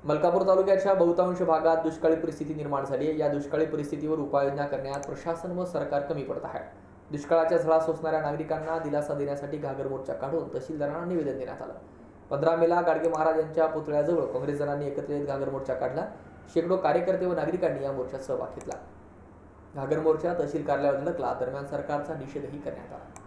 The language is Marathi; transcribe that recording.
मलकापूर तालुक्याच्या बहुतांश भागात दुष्काळी परिस्थिती निर्माण झाली आहे। या दुष्काळी परिस्थितीवर उपाययोजना करण्यात प्रशासन व सरकार कमी पडत आहे। दुष्काळाच्या झळा सोसणाऱ्या नागरिकांना दिलासा देण्यासाठी घागर मोर्चा काढून तहसीलदारांना निवेदन देण्यात आलं। 15 मेला गाडगे महाराज यांच्या पुतळ्याजवळ काँग्रेस जणांनी एकत्रित घागर मोर्चा काढला। शेकडो कार्यकर्ते व नागरिकांनी या मोर्चात सहभाग घेतला। घागर मोर्चा तहसील कार्यालयावर धडकला दरम्यान सरकारचा निषेधही करण्यात आला।